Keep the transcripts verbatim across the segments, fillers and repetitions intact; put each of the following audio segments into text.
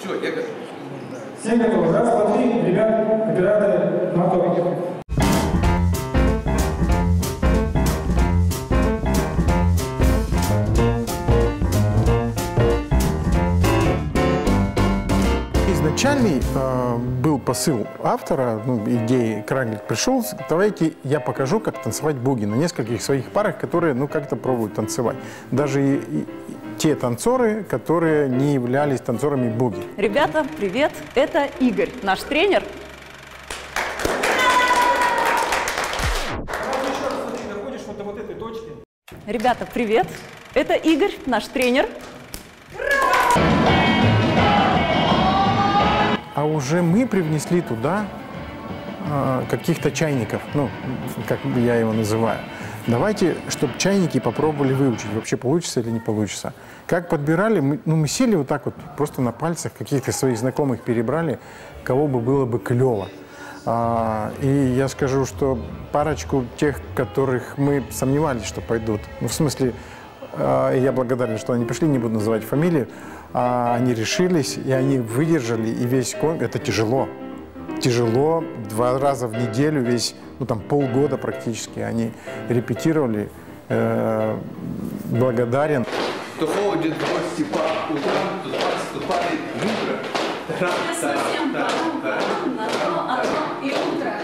Все, я готов. Все готовы? Раз, два, три, ребят, операторы, мотор. Изначальный э, был посыл автора, ну, идеи, Краглик пришел, давайте я покажу, как танцевать буги на нескольких своих парах, которые, ну, как-то пробуют танцевать. Даже и, и, те танцоры, которые не являлись танцорами буги. Ребята, привет! Это Игорь, наш тренер. Доходишь вот до вот этой точки. Ребята, привет! Это Игорь, наш тренер. А уже мы привнесли туда э, каких-то чайников, ну, как я его называю. Давайте, чтобы чайники попробовали выучить, вообще получится или не получится. Как подбирали, мы, ну, мы сели вот так вот, просто на пальцах каких-то своих знакомых перебрали, кого бы было бы клево. А, и я скажу, что парочку тех, которых мы сомневались, что пойдут, ну, в смысле, а, я благодарен, что они пришли, не буду называть фамилию, а, они решились, и они выдержали, и весь конкурс, это тяжело. Тяжело, два раза в неделю, весь, ну там полгода практически они репетировали. Э, благодарен. Кто ходит в гости по утрам, тут поступает утро. Совсем на то одно и утро.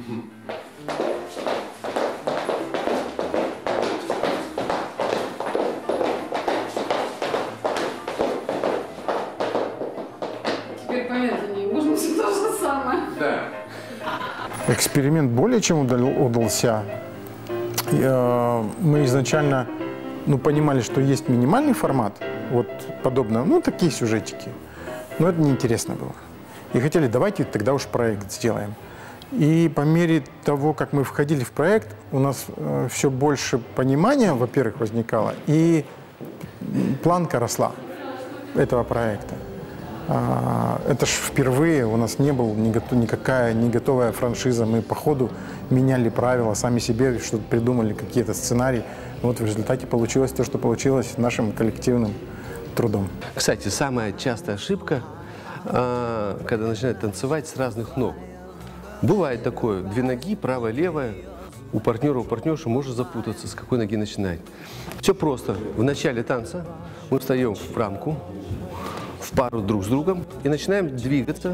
Теперь помедленнее. Можно все то же самое. Да. Эксперимент более чем удался. Я, мы изначально, ну, понимали, что есть минимальный формат, вот подобно, ну, такие сюжетики. Но это неинтересно было. И хотели, давайте тогда уж проект сделаем. И по мере того, как мы входили в проект, у нас э, все больше понимания, во-первых, возникало, и планка росла этого проекта. Это ж впервые, у нас не была никакая не готовая франшиза, мы по ходу меняли правила, сами себе что-то придумали, какие-то сценарии. Вот в результате получилось то, что получилось нашим коллективным трудом. Кстати, самая частая ошибка, когда начинают танцевать с разных ног. Бывает такое, две ноги, правая, левая, у партнера, у партнерши может запутаться, с какой ноги начинать. Все просто. В начале танца мы встаем в рамку, в пару друг с другом и начинаем двигаться,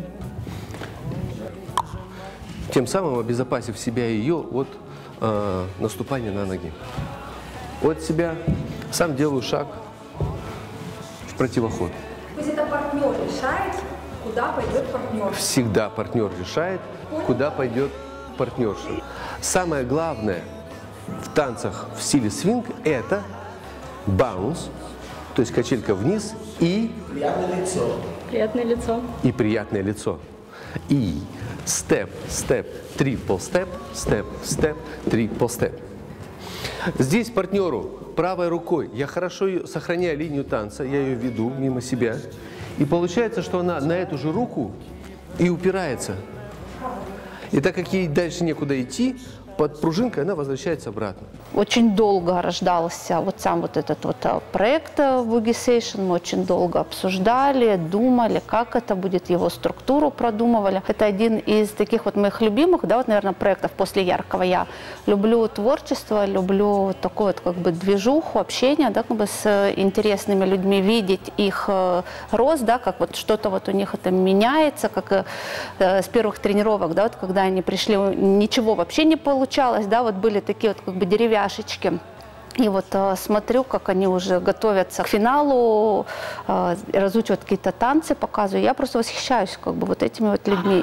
тем самым обезопасив себя и ее от э, наступания на ноги. От себя сам делаю шаг в противоход. То есть это партнер решает, куда пойдет партнер? Всегда партнер решает, куда пойдет партнерша. Самое главное в танцах в стиле свинг – это баунс, то есть качелька вниз и приятное лицо. Приятное лицо. И приятное лицо. И степ, степ, трипл степ, степ, степ, трипл степ. Здесь партнеру правой рукой я хорошо сохраняю линию танца, я ее веду мимо себя. И получается, что она на эту же руку и упирается. И так как ей дальше некуда идти, под пружинкой она возвращается обратно. Очень долго рождался вот сам вот этот вот проект Boogie Session. Мы очень долго обсуждали, думали, как это будет, его структуру продумывали. Это один из таких вот моих любимых, да, вот, наверное, проектов после яркого. Я люблю творчество, люблю такую вот как бы движуху, общение, да, как бы с интересными людьми, видеть их рост, да, как вот что-то вот у них это меняется, как э, с первых тренировок, да, вот когда они пришли, ничего вообще не получилось. Получалось, да, вот были такие вот как бы деревяшечки. И вот э, смотрю, как они уже готовятся к финалу, э, разучивают какие-то танцы, показываю. Я просто восхищаюсь как бы вот этими вот людьми.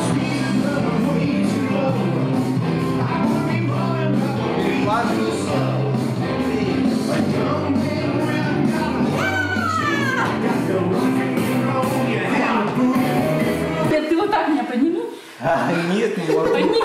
Нет, ты вот так меня подними. А, нет, не могу. Подними.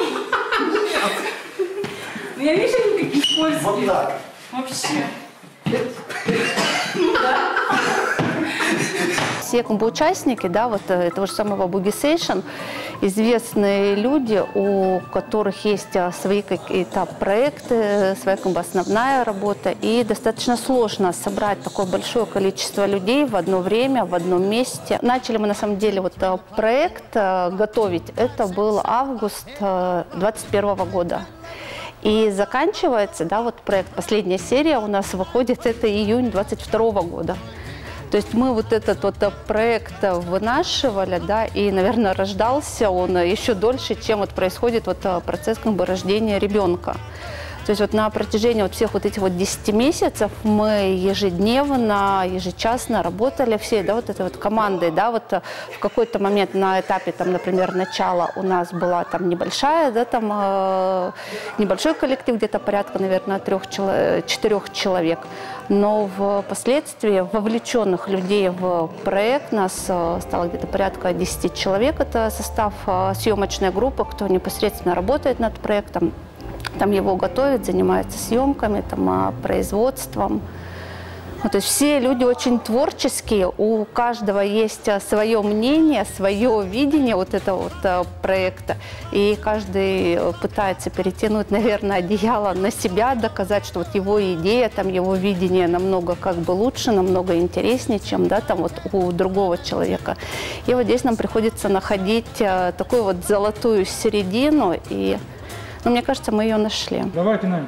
Ну, я вижу, они какие скользкие. Вот так. Вообще. Ну да. все как бы, участники, да, вот этого же самого Boogie-Session, известные люди, у которых есть свои какие-то проекты, своя как бы, основная работа. И достаточно сложно собрать такое большое количество людей в одно время, в одном месте. Начали мы на самом деле вот проект готовить. Это был август двадцать первого года. И заканчивается, да, вот проект, последняя серия у нас выходит, это июнь двадцать второго года. То есть мы вот этот вот проект вынашивали, да, и, наверное, рождался он еще дольше, чем вот происходит вот процесс как бы рождения ребенка. То есть вот на протяжении вот всех вот этих вот десяти месяцев мы ежедневно, ежечасно работали все, да, вот этой вот командой, да, вот в какой-то момент на этапе, там, например, начала у нас была там небольшая, да, там э, небольшой коллектив, где-то порядка, наверное, трех, четырех человек, но впоследствии вовлеченных людей в проект нас стало где-то порядка десяти человек, это состав съемочной группы, кто непосредственно работает над проектом. Там его готовят, занимаются съемками, там, производством. Ну, то есть все люди очень творческие, у каждого есть свое мнение, свое видение вот этого вот проекта. И каждый пытается перетянуть, наверное, одеяло на себя, доказать, что вот его идея, там, его видение намного как бы лучше, намного интереснее, чем, да, там, вот у другого человека. И вот здесь нам приходится находить такую вот золотую середину. И но мне кажется, мы ее нашли. Давай, пинай.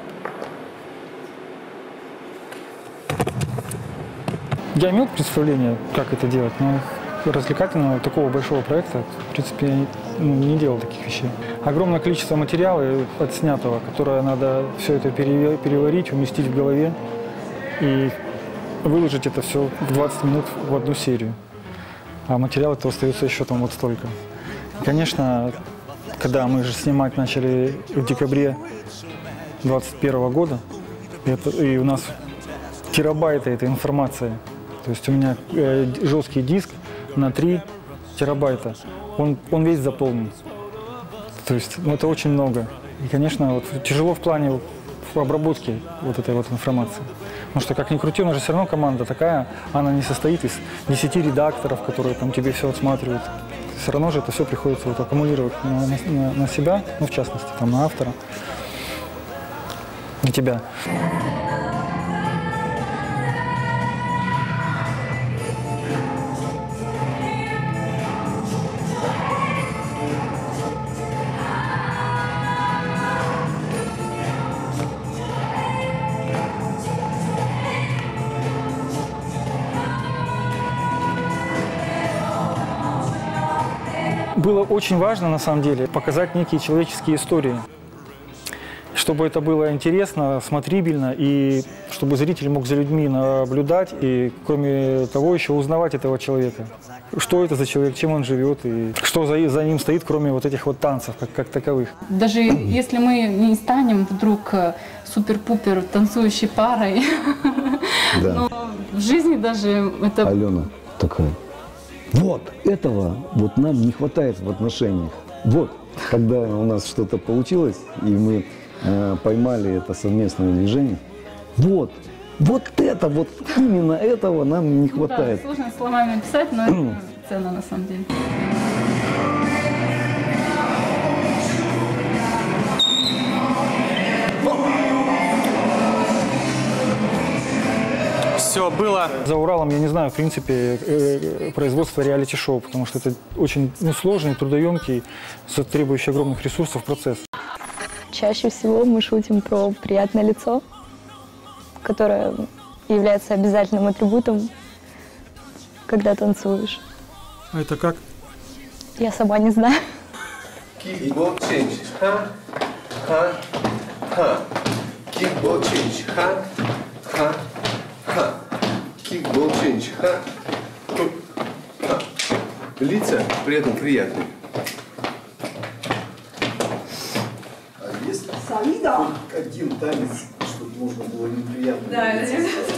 Я имел представление, как это делать, но развлекательного такого большого проекта, в принципе, я ну, не делал таких вещей. Огромное количество материала отснятого, которое надо все это переварить, уместить в голове и выложить это все в двадцать минут в одну серию. А материала-то остается еще там вот столько. И, конечно, когда мы же снимать начали в декабре двадцать первого года, это, и у нас терабайты этой информации. То есть у меня э, жесткий диск на три терабайта. Он, он весь заполнен. То есть ну, это очень много. И, конечно, вот, тяжело в плане в обработки вот этой вот информации. Потому что, как ни крути, у нас же все равно команда такая, она не состоит из десяти редакторов, которые там тебе все отсматривают. Все равно же это все приходится вот аккумулировать на, на, на себя, ну, в частности, там, на автора, на тебя. Было очень важно, на самом деле, показать некие человеческие истории, чтобы это было интересно, смотрибельно, и чтобы зритель мог за людьми наблюдать, и, кроме того, еще узнавать этого человека. Что это за человек, чем он живет, и что за, за ним стоит, кроме вот этих вот танцев, как, как таковых. Даже если мы не станем вдруг супер-пупер танцующей парой, да. Но в жизни даже это... Алена такая. Вот этого вот нам не хватает в отношениях. Вот, когда у нас что-то получилось, и мы э, поймали это совместное движение, вот, вот это, вот именно этого нам не хватает. Да, сложно словами написать, но это ценно на самом деле. Все было. За Уралом, я не знаю, в принципе, э, производство реалити-шоу, потому что это очень ну, сложный, трудоемкий, требующий огромных ресурсов процесс. Чаще всего мы шутим про приятное лицо, которое является обязательным атрибутом, когда танцуешь. А это как? Я сама не знаю. Kickball change, ха, ха, ха. Kickball change, ха, ха, ха. Kickball change, ха, ха. Лица при этом приятные. А есть хоть один танец, чтобы можно было неприятно? Да, это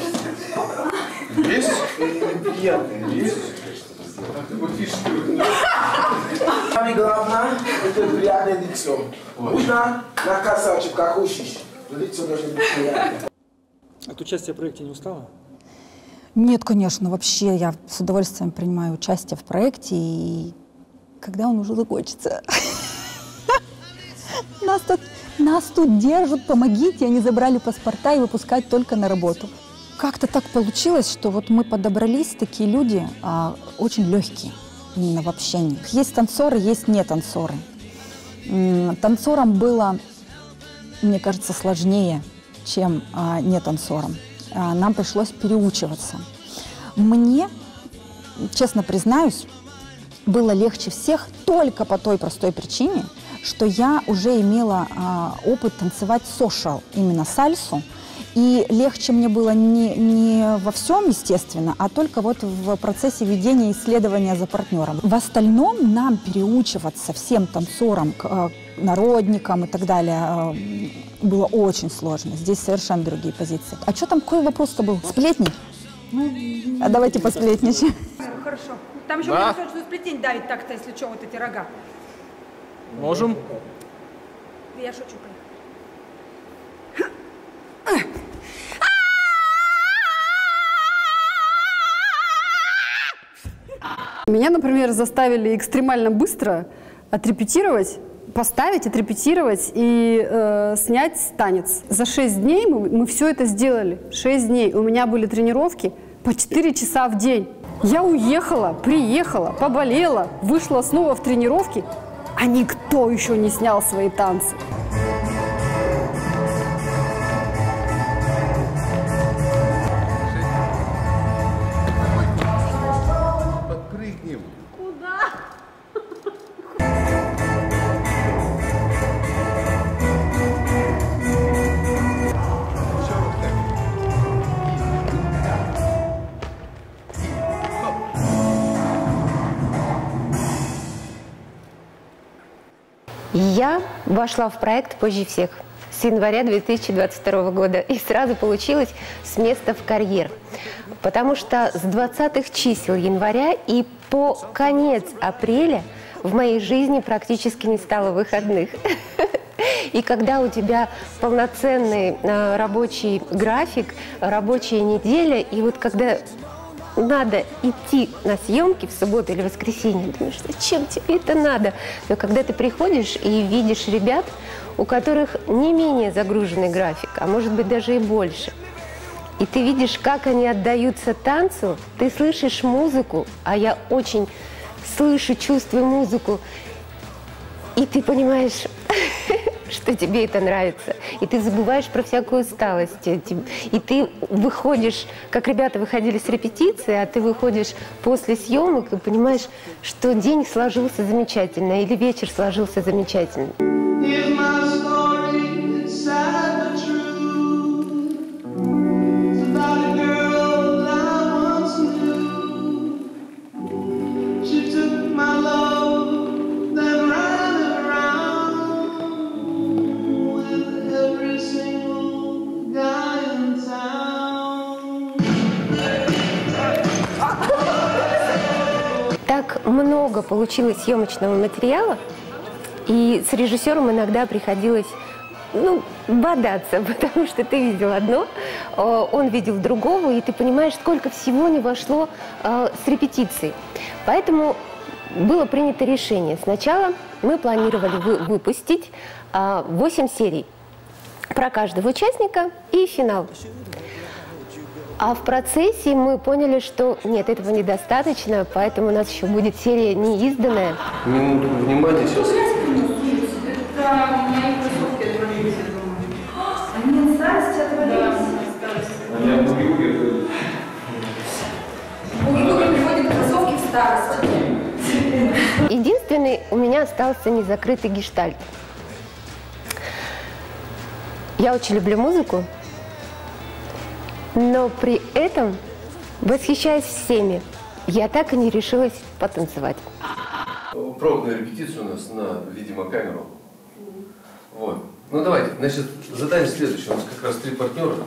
Есть? Неприятно, есть? А ты вот фишки. Самое главное, это приятное лицо. Нужно на красавчиках учить. Лицо должно быть приятное. От участия в проекте не устала? Нет, конечно, вообще я с удовольствием принимаю участие в проекте, и когда он уже закончится. Нас тут, нас тут держат, помогите, они забрали паспорта и выпускают только на работу. Как-то так получилось, что вот мы подобрались, такие люди, а, очень легкие именно в общении. Есть танцоры, есть не танцоры. Танцорам было, мне кажется, сложнее, чем а, не танцорам. А, нам пришлось переучиваться. Мне, честно признаюсь, было легче всех только по той простой причине, что я уже имела а, опыт танцевать сошиал, именно сальсу. И легче мне было не, не во всем, естественно, а только вот в процессе ведения исследования за партнером. В остальном нам переучиваться всем танцорам, к, народникам и так далее было очень сложно. Здесь совершенно другие позиции. А что там, какой вопрос-то был? Сплетни? А давайте посплетничаем. Хорошо. Там еще Да. можно что сплетень давить так-то, если что, вот эти рога. Можем? Я шучу, Меня, например, заставили экстремально быстро отрепетировать, поставить, отрепетировать и э, снять танец. За шесть дней мы, мы все это сделали. Шесть дней. У меня были тренировки по четыре часа в день. Я уехала, приехала, поболела, вышла снова в тренировки, а никто еще не снял свои танцы. Подпрыгнем. Куда? Я вошла в проект позже всех, с января две тысячи двадцать второго года, и сразу получилось с места в карьер. Потому что с двадцатых чисел января и по конец апреля в моей жизни практически не стало выходных. И когда у тебя полноценный э, рабочий график, рабочая неделя, и вот когда надо идти на съемки в субботу или воскресенье, думаешь, зачем тебе это надо? Но когда ты приходишь и видишь ребят, у которых не менее загруженный график, а может быть даже и больше, и ты видишь, как они отдаются танцу, ты слышишь музыку, а я очень слышу, чувствую музыку, и ты понимаешь, что тебе это нравится. И ты забываешь про всякую усталость. И ты выходишь, как ребята выходили с репетиции, а ты выходишь после съемок и понимаешь, что день сложился замечательно или вечер сложился замечательно. Так много получилось съемочного материала, и с режиссером иногда приходилось, ну, бодаться, потому что ты видел одно, он видел другого, и ты понимаешь, сколько всего не вошло э, с репетицией. Поэтому было принято решение. Сначала мы планировали вы, выпустить э, восемь серий про каждого участника и финал. А в процессе мы поняли, что нет, этого недостаточно, поэтому у нас еще будет серия неизданная. Минутку внимания сейчас. Это мои кроссовки отвалились, я думаю. Они от старости отвалились? Они от буги-буги. Буги-буги приводит кроссовки в старость. Единственный у меня остался незакрытый гештальт. Я очень люблю музыку, но при этом восхищаюсь всеми. Я так и не решилась потанцевать. Пробная репетиция у нас на, видимо, камеру. Вот. Ну давайте, значит, задание следующее. У нас как раз три партнера.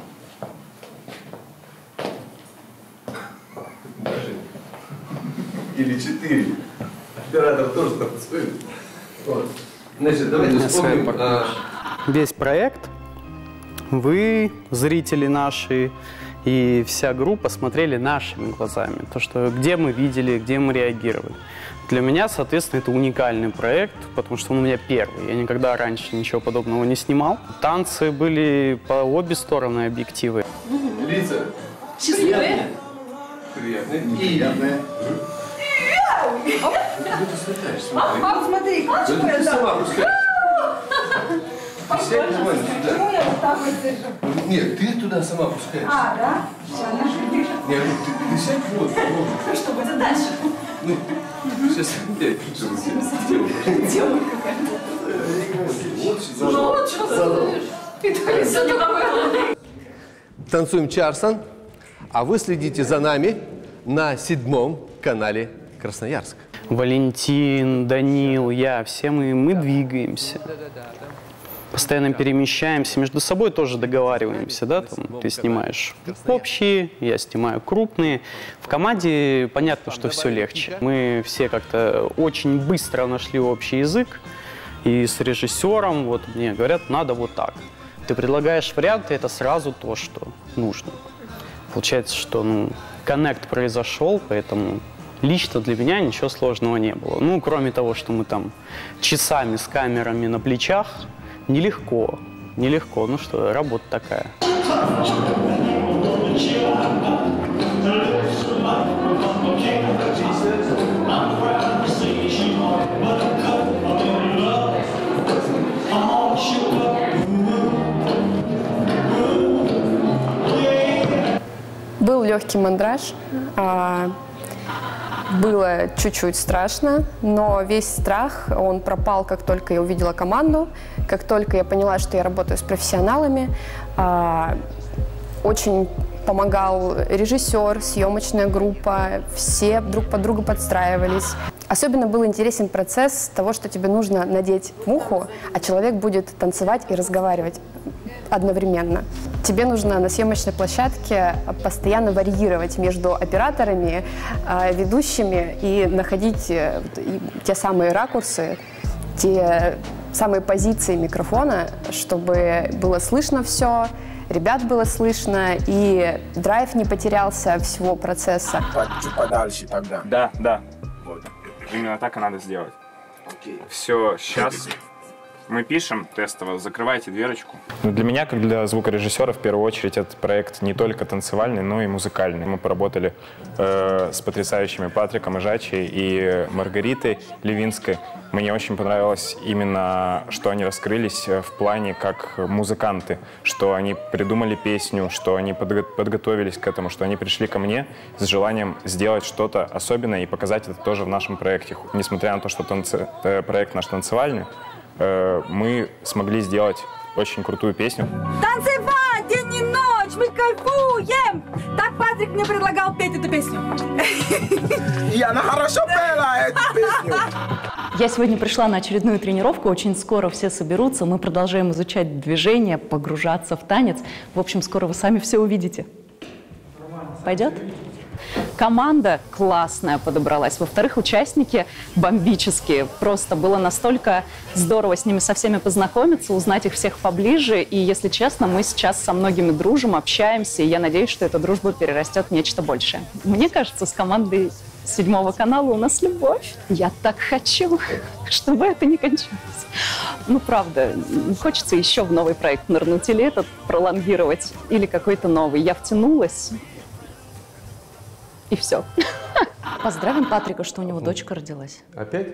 Даже. Или четыре. Оператор тоже танцует. Вот. Значит, давайте вспомним. А... Весь проект, вы, зрители наши, и вся группа смотрели нашими глазами. То, что где мы видели, где мы реагировали. Для меня, соответственно, это уникальный проект, потому что он у меня первый. Я никогда раньше ничего подобного не снимал. Танцы были по обе стороны объективы. Лица. Счастливые. Приятные. Приятные. Мам, смотри, Да ты сама пускаешь. Сядь нормально сюда. Почему я вот так вот держу? Нет, ты туда сама пускаешь. А, да? Сейчас, я же вижу. Нет, ну ты, ты сядь вот. вот. Что будет дальше? Ну, сейчас я чуть-чуть. Тема какая-то. Ну вот что ты думаешь? Танцуем Чарсон, а вы следите за нами на седьмом канале Красноярск. Валентин, Данил, я, все мы, мы двигаемся. Постоянно перемещаемся, между собой тоже договариваемся, да, там, ты снимаешь общие, я снимаю крупные. В команде понятно, что все легче. Мы все как-то очень быстро нашли общий язык, и с режиссером, вот мне говорят, надо вот так. Ты предлагаешь варианты, это сразу то, что нужно. Получается, что, ну, коннект произошел, поэтому лично для меня ничего сложного не было. Ну, кроме того, что мы там часами с камерами на плечах, нелегко, нелегко. Ну что, работа такая. Был легкий мандраж. Было чуть-чуть страшно, но весь страх, он пропал, как только я увидела команду, как только я поняла, что я работаю с профессионалами. Очень помогал режиссер, съемочная группа, все друг под друга подстраивались. Особенно был интересен процесс того, что тебе нужно надеть муху, а человек будет танцевать и разговаривать одновременно. Тебе нужно на съемочной площадке постоянно варьировать между операторами, ведущими и находить те самые ракурсы, те самые позиции микрофона, чтобы было слышно все, ребят было слышно, и драйв не потерялся всего процесса. Чуть подальше тогда. Да, да. Вот. Именно так и надо сделать. Окей. Все, сейчас мы пишем тестово, закрывайте дверочку. Для меня, как для звукорежиссера, в первую очередь, этот проект не только танцевальный, но и музыкальный. Мы поработали э, с потрясающими Патриком Ижачи и Маргаритой Левинской. Мне очень понравилось именно, что они раскрылись в плане как музыканты, что они придумали песню, что они подго подготовились к этому, что они пришли ко мне с желанием сделать что-то особенное и показать это тоже в нашем проекте. Несмотря на то, что танцы, э, проект наш танцевальный, э, мы смогли сделать очень крутую песню. Танцевать день и ночь, мы кайфуем! Так Патрик мне предлагал петь эту песню. И она хорошо пела эту песню. Я сегодня пришла на очередную тренировку, очень скоро все соберутся, мы продолжаем изучать движение, погружаться в танец. В общем, скоро вы сами все увидите. Пойдет? Команда классная подобралась. Во-вторых, участники бомбические. Просто было настолько здорово с ними со всеми познакомиться, узнать их всех поближе. И, если честно, мы сейчас со многими дружим, общаемся. И я надеюсь, что эта дружба перерастет в нечто большее. Мне кажется, с командой седьмого канала у нас любовь. Я так хочу, чтобы это не кончалось. Ну, правда, хочется еще в новый проект нырнуть. Или этот пролонгировать, или какой-то новый. Я втянулась. И все. Поздравим Патрика, что у него дочка родилась. Опять?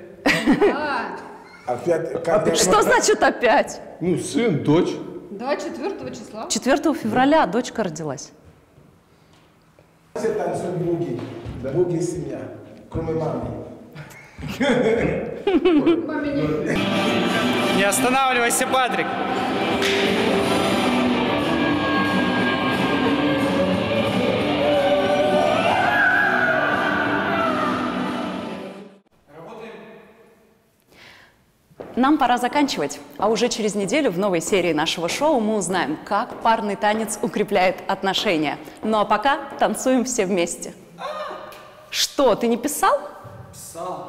Опять? Что значит опять? Ну, сын, дочь. Да, четвёртого числа. четвёртого февраля дочка родилась. Все танцуют буги. Буги семья. Кроме мамы. Не останавливайся, Патрик. Нам пора заканчивать, а уже через неделю в новой серии нашего шоу мы узнаем, как парный танец укрепляет отношения. Ну а пока танцуем все вместе. Что, ты не писал? Писал.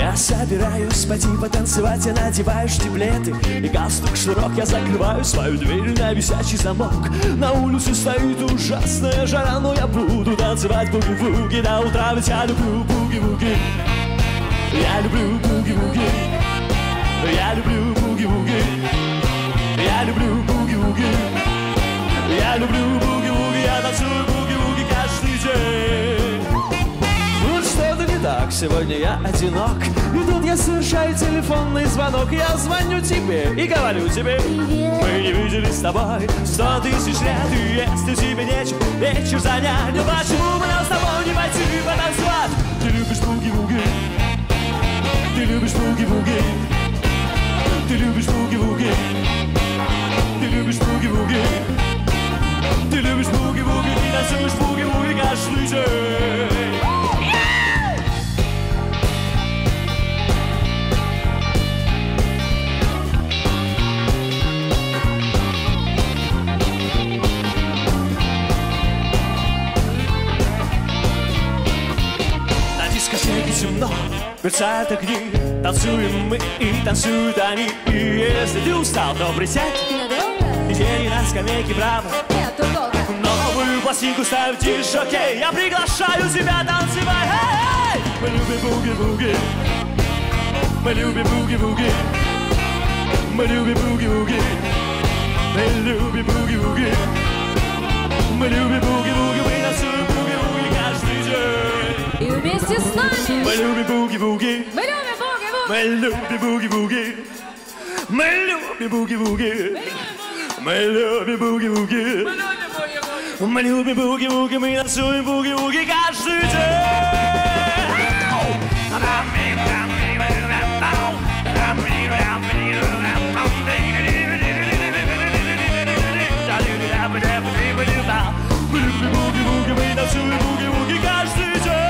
Я собираюсь пойти потанцевать, я надеваю штиблеты и галстук шнурок. Я закрываю свою дверь на висячий замок. На улице стоит ужасная жара, но я буду танцевать буги-вуги до утра, ведь я люблю буги-вуги. Я люблю буги-вуги. Я люблю буги-вуги. Я люблю буги-вуги. Я люблю буги-вуги. Я танцую буги-вуги каждый день. Вот что-то не так, сегодня я одинок. И тут я совершаю телефонный звонок. Я звоню тебе и говорю тебе: привет. Мы не виделись с тобой сто тысяч лет. И если тебе нечем вечер занять, ну почему бы нам с тобой не пойти потанцевать? Ты любишь буги-вуги. Ты любишь буги-вуги. Ты любишь буги-вуги. Ты любишь буги-вуги. Ты любишь буги-вуги. Ты танцуешь буги-вуги каждый день. На дискотеке темно, мерцают огни. Танцуем мы и танцуют они. И если ты устал, то присядь и сели на скамейке право. Новую пластинку ставь диш-жокей. Я приглашаю тебя танцевать. Hey, hey! Мы любим буги-вуги. Мы любим буги-вуги. Мы любим буги-вуги. Мы любим буги-вуги. Мы любим буги-вуги. Мы танцуем буги-вуги каждый день. И вместе с нами мы любим буги-вуги. Мы любим буги-вуги. Мы любим буги-вуги. Мы любим буги-вуги. Мы любим буги-вуги. Мы любим буги-вуги. Мы танцуем буги-вуги каждый день. Мы любим буги-вуги. Мы танцуем буги-вуги каждый день.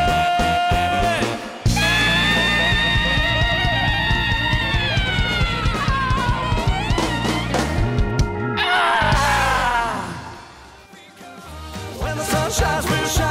Shines, we shine.